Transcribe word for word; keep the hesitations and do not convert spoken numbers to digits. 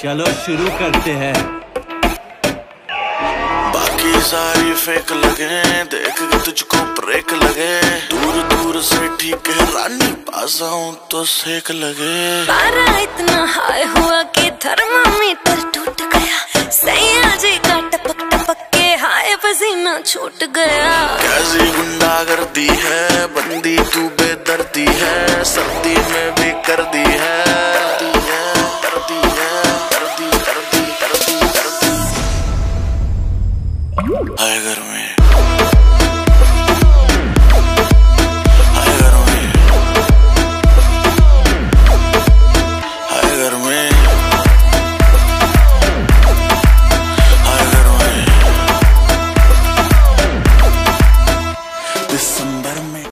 चलो शुरू करते हैं। बाकी सारी फेक लगे, देख के तुझको ब्रेक लगे। दूर दूर से ठीक है रानी, पास आऊं तो सेक लगे। पारा इतना हाई हुआ कि थर्मामीटर टूट गया। सैया जी का टपक टपक के हाय पसीना छूट गया। कैसी गुंडागर्दी है, बंदी तू बेदर्दी है। सर्दी में भी कर दी है, कर दी है, कर दी है, कर दी, कर दी, कर दी, कर दी। हाय घर में, हाय घर में, हाय घर में, हाय घर में। दिसंबर में